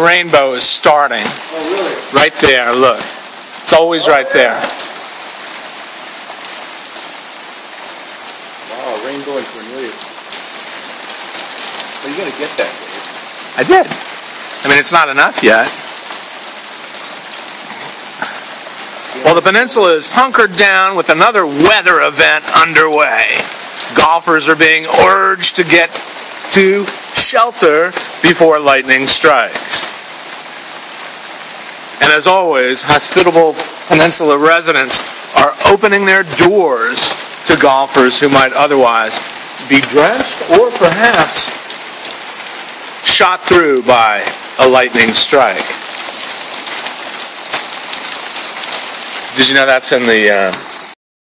rainbow is starting. Oh, really? Right there, look. It's always right there. Wow, rainbow and Cornelius. Well, you're going to get that, Dave. I did. I mean, it's not enough yet. Well, the peninsula is hunkered down with another weather event underway. Golfers are being urged to get to shelter before lightning strikes. And as always, hospitable peninsula residents are opening their doors to golfers who might otherwise be drenched or perhaps shot through by a lightning strike. Did you know that's in the